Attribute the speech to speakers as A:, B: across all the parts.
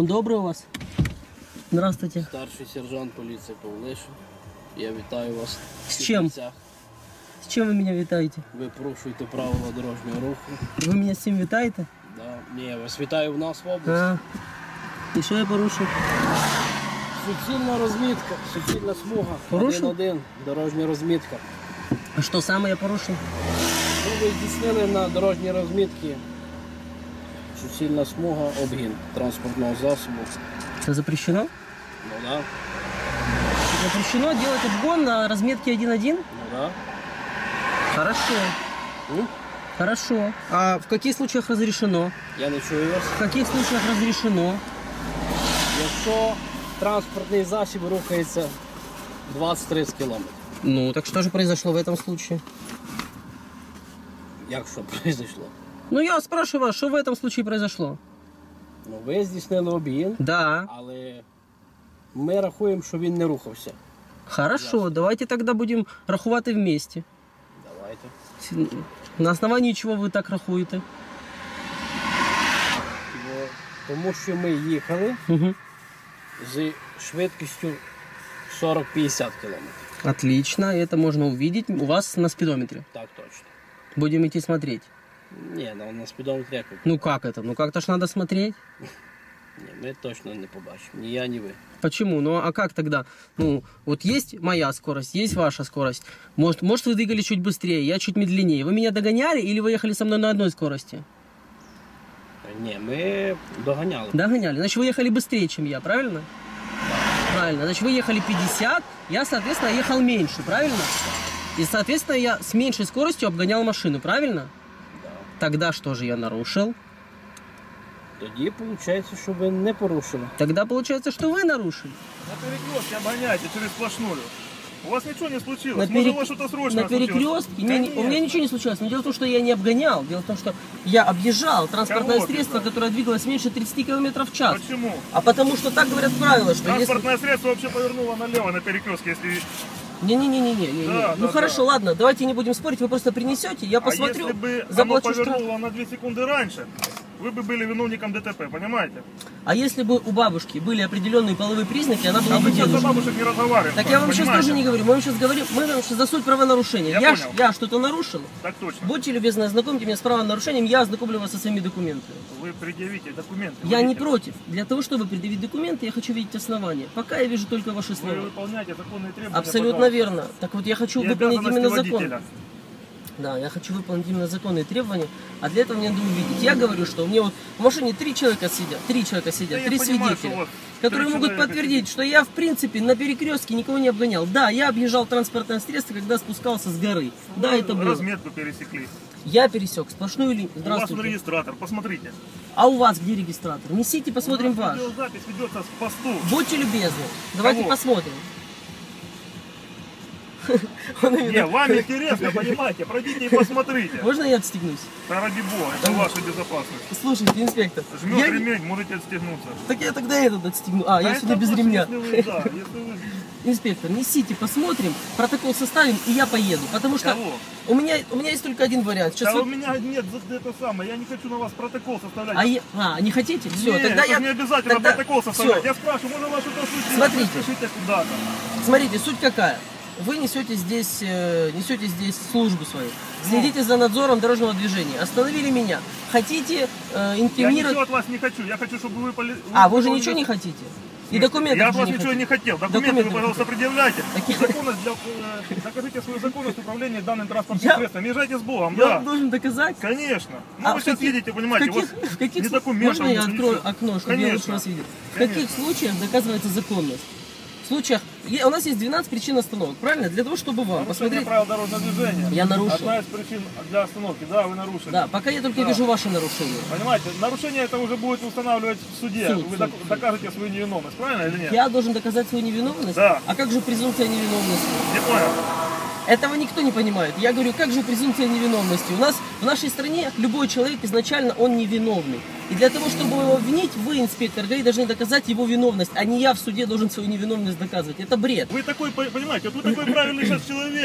A: День добрый у вас. Здравствуйте.
B: Старший сержант поліції Павлишин. Я вітаю вас.
A: С чем? С чем вы меня витаете?
B: Ви порушуєте правила дорожнього руху.
A: Вы меня с чем витаете?
B: Да. Ні, я вас вітаю в нас в області.
A: А. И что я порушил?
B: Суцільна розмітка, суцільна смуга.
A: Порушив?
B: 1-1, дорожня розмітка.
A: А что самое я порушил?
B: Ну, ви здійснили на дорожній розмітці суцільна смуга, обгін транспортного засобу.
A: Это запрещено?
B: Ну да.
A: Запрещено делать обгон на разметке 1.1?
B: Ну да.
A: Хорошо. Хорошо. А в каких случаях разрешено?
B: Я не чую вас.
A: В каких случаях разрешено?
B: Якщо транспортний засіб рухається 20-30 км.
A: Ну, так что же произошло в этом случае?
B: Як що произошло?
A: Ну, я спрашиваю вас, что в этом случае произошло?
B: Ну, ви здійснили обгін,
A: Да.
B: але ми рахуємо, що він не рухався.
A: Хорошо, давайте тогда будем рахувати вместе.
B: Давайте.
A: На основании чего ви так рахуєте?
B: Бо, тому що ми їхали
A: Угу.
B: з швидкістю 40-50 км.
A: Отлично, это можно увидеть у вас на спидометре.
B: Так точно.
A: Будем идти смотреть.
B: Ні, на спідометрі як ви?
A: Ну как это? Ну как-то ж надо смотреть.
B: Ні, ми точно не побачимо. Ні я, ні ви.
A: Почему? Ну а как тогда? Ну вот есть моя скорость, есть ваша скорость. Может вы двигались чуть быстрее, я чуть медленнее. Вы меня догоняли или вы ехали со мной на одной скорости?
B: Ні, ми доганяли.
A: Догоняли. Значит, вы ехали быстрее, чем я, правильно? Правильно. Значит, вы ехали 50, я, соответственно, ехал меньше, правильно? И, соответственно, я с меньшей скоростью обгонял машину, правильно?
B: Да.
A: Тогда что же я нарушил?
B: Тоді виходить, що ви не порушили.
A: Тогда получается, что вы нарушили.
C: На перекрестке обгоняйте через сплошную. У вас ничего не случилось.
A: На,
C: Может, у вас что-то срочное
A: на перекрестке
C: случилось?
A: у меня ничего не случилось. Но дело в том, что я не обгонял. Дело в том, что я объезжал транспортное
C: Кого
A: средство,
C: объезжал?
A: которое двигалось меньше 30 км в час.
C: Почему?
A: А потому что так говорят правила, что
C: Транспортное средство вообще повернуло налево на перекрестке, если...
A: Не-не-не-не.
C: Да,
A: Ну
C: да,
A: хорошо,
C: да.
A: ладно, давайте не будем спорить, вы просто принесете, я посмотрю,
C: А если бы оно
A: заплачу штраф.
C: повернуло на 2 секунды раньше, вы бы были виновником ДТП, понимаете?
A: А если бы у бабушки были определенные половые признаки, она была
C: А
A: бы
C: вы сейчас за
A: девушкой.
C: бабушек не разговариваете.
A: Так я вам сейчас
C: понимаете?
A: тоже не говорю, мы вам сейчас говорим, мы вам сейчас за суть правонарушения.
C: Я понял.
A: Я что-то нарушил?
C: Так точно.
A: Будьте любезны, ознакомьте меня с правонарушением, я ознакомлю вас со своими документами.
C: Вы предъявите документы.
A: Я не
C: водителя.
A: против. Для того, чтобы предъявить документы, я хочу видеть основания. Пока я вижу только ваши
C: Вы
A: слова.
C: выполняете законные требования.
A: Абсолютно
C: пожалуйста.
A: верно. Так вот, я хочу
C: И
A: выполнить
C: обязанности
A: именно закон.
C: водителя.
A: Да, я хочу выполнить именно законные требования, а для этого мне надо увидеть. Я говорю, что у меня вот в машине 3 человека сидят,
C: Да
A: 3
C: я
A: три
C: понимаю, что
A: свидетеля,
C: вот
A: которые
C: 3
A: могут
C: человека
A: подтвердить, что я в принципе на перекрестке никого не обгонял. Да, я объезжал транспортное средство, когда спускался с горы. Да,
C: Вы
A: это было.
C: разметку пересекли.
A: Я пересек сплошную линию.
C: У вас
A: Здравствуйте.
C: регистратор, посмотрите.
A: А у вас где регистратор? Несите, посмотрим
C: У нас
A: ваш.
C: Видеозапись ведется с посту.
A: Будьте любезны. Давайте
C: Кого?
A: посмотрим.
C: Не, вам интересно, понимаете, пройдите и посмотрите.
A: Можно я отстегнусь?
C: Да ради бога, это ваша безопасность.
A: Слушайте, инспектор.
C: Жмет
A: я...
C: ремень, можете отстегнуться.
A: Так я тогда этот отстегну. А, я
C: А
A: сегодня
C: это
A: без
C: просто,
A: ремня.
C: Если вы, да, если вы...
A: Инспектор, несите, посмотрим, протокол составим, и я поеду. Потому что
C: Кого?
A: у меня есть только один вариант. Сейчас
C: Да
A: вы-
C: у меня нет это самое, я не хочу на вас протокол составлять.
A: не хотите? Все,
C: Нет,
A: тогда
C: это
A: я...
C: не обязательно
A: тогда-
C: протокол составлять.
A: всё.
C: Я спрашиваю, может у вас что-то случилось?
A: Смотрите.
C: Спешите куда-то.
A: Смотрите, суть какая. Вы несете здесь службу свою. Следите за надзором дорожного движения. Остановили меня. Хотите
C: Я ничего
A: инкриминировать...
C: от вас не хочу, я хочу, чтобы вы...
A: А, вы же ничего не хотите? И документы
C: Я от
A: тоже
C: вас
A: не
C: ничего
A: хотите?
C: не хотел. Документы
A: Документы
C: вы, пожалуйста, предъявляйте.
A: Какие?
C: Законность докажите свою законность управления данным транспортным
A: Я-
C: средством. Езжайте с Богом,
A: Я
C: да.
A: вам должен доказать?
C: Конечно. Ну
A: А
C: вы
A: в
C: сейчас
A: каких-
C: едете, понимаете, у вас
A: в каких
C: ни
A: слу-
C: документов,
A: Можно я
C: ничего.
A: открою окно, чтобы я лучше
C: Конечно.
A: вас видел? В
C: Конечно.
A: каких случаях доказывается законность? В случаях... У нас есть 12 причин остановок, правильно? Для того, чтобы вам
C: Нарушение
A: посмотреть...
C: правил дорожного движения.
A: Я нарушил.
C: Одна из причин для остановки. Да, вы нарушили.
A: Да, пока я только
C: Да.
A: вижу ваши нарушения.
C: Понимаете, нарушение это уже будет устанавливать в суде.
A: Суд,
C: Вы
A: суд.
C: докажете свою невиновность, правильно или нет?
A: Я должен доказать свою невиновность?
C: Да.
A: А как же презумпция невиновности?
C: Не понял.
A: Этого никто не понимает. Я говорю, как же презумпция невиновности? У нас в нашей стране любой человек изначально он невиновный. И для того, чтобы его обвинить, вы, инспектор ГАИ, должны доказать его виновность, а не я в суде должен свою невиновность доказывать. Это бред.
C: Вы такой, понимаете, вот вы такой правильный сейчас человек.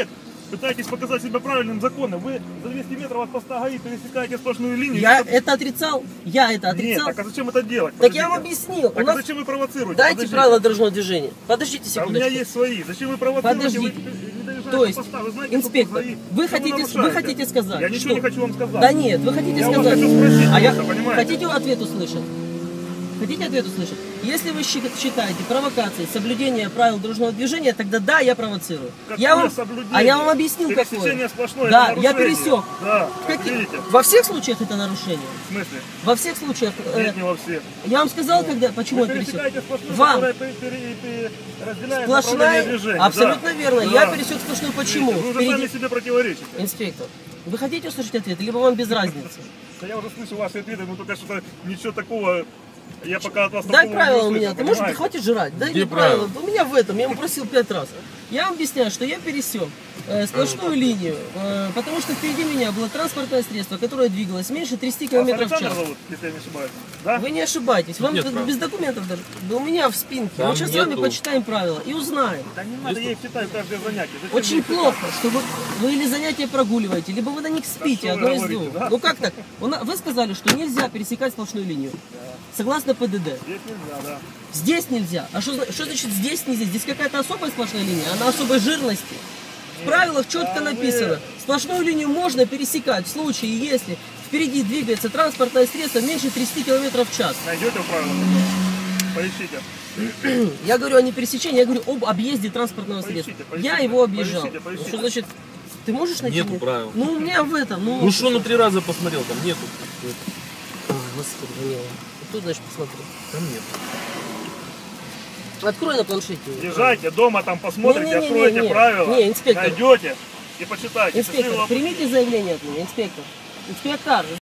C: пытаетесь показать себя правильным законом. Вы за 200 метров от поста ГАИ пересекаете сплошную линию.
A: Я это отрицал? Я это
C: Нет,
A: отрицал?
C: так а зачем это делать?
A: Так я вам
C: Подождите.
A: объяснил.
C: Так
A: У нас...
C: а зачем вы провоцируете?
A: Дайте
C: Подождите.
A: правила дорожного движения. Подождите
C: А у меня
A: секундочку.
C: есть свои. Зачем вы провоцируете?
A: Подождите.
C: Вы не доезжаете
A: То
C: до
A: есть,
C: поста. Вы знаете,
A: инспектор,
C: что
A: вы хотите сказать,
C: Я ничего
A: что...
C: не хочу вам сказать.
A: Да нет, вы хотите
C: Я вас
A: сказать...
C: хочу спросить
A: а я...
C: просто, понимаете?
A: Хотите ответ услышать? Хотите ответ услышать? Если вы считаете провокацией соблюдение правил дорожного движения, тогда да, я провоцирую.
C: Какое соблюдение?
A: А я вам объяснил,
C: Пересечение
A: какое.
C: сплошное,
A: Да,
C: это
A: я
C: нарушение.
A: пересек.
C: Да,
A: Какие-
C: видите?
A: Во всех случаях это нарушение.
C: В смысле?
A: Во всех случаях.
C: Нет, не во всех.
A: Я вам сказал, когда, почему
C: Вы
A: я пересек.
C: пересекаете сплошную,
A: Вам
C: которая разделяет направление
A: сплошная,
C: движения.
A: абсолютно
C: Да.
A: верно.
C: Да.
A: Я пересек сплошную. Почему?
C: Видите, вы уже
A: Впереди-
C: сами себе противоречите.
A: Инспектор, вы хотите услышать ответ, либо вам без разницы?
C: Да я уже слышу ваши ответы, но только что ничего такого. Я пока от вас
A: Дай
C: такого
A: правила
C: не
A: у меня.
C: услышал,
A: Ты можешь,
C: понимаете?
A: хватит жрать. Дай
D: Где
A: мне правила.
D: правила?
A: У меня в этом. Я ему просил 5 раз. Я вам объясняю, что я пересек сплошную линию, потому что впереди меня было транспортное средство, которое двигалось меньше 30
C: Вас
A: км в час.
C: Александр зовут, если я не ошибаюсь? Да?
A: Вы не ошибаетесь. Вам
D: Нет
A: без
D: прав.
A: документов даже. Да у меня в спинке.
D: Там
A: Мы сейчас с вами
D: нету.
A: почитаем правила и узнаем.
C: Да не надо, я их читаю каждое занятие. Зачем
A: Очень
C: мне их
A: плохо, что вы или занятия прогуливаете, либо вы на них спите,
C: что
A: одно
C: вы
A: из
C: говорите,
A: двух.
C: да?
A: Ну как так? Вы сказали, что нельзя пересекать сплошную линию. Согласно ПДД.
C: читать? Здесь нельзя, да.
A: Здесь нельзя. А что значит здесь нельзя? Здесь какая-то особая сплошная линия, она особой жирности. В правилах четко написано, сплошную линию можно пересекать в случае, если впереди двигается транспортное средство меньше 30 км в час.
C: Найдете в правилах? Поищите.
A: Я говорю о не пересечении, я говорю об объезде транспортного средства.
C: Поищите,
A: Я его объезжал.
C: поищите.
A: Ну, что значит, ты можешь найти?
D: Нету
A: мне?
D: правил.
A: Ну у меня в этом,
D: Ну что, ну 3 раза посмотрел, там нету.
A: Господи, Данила. Тут, значит, посмотри.
D: Там нет.
A: Открой на планшете.
C: Езжайте дома, там посмотрите,
A: Не-не-не-не,
C: откройте
A: не.
C: правила,
A: Не, инспектор.
C: найдете и почитайте.
A: Инспектор,
C: Счастливого пути.
A: примите заявление от меня, инспектор. Инспектор,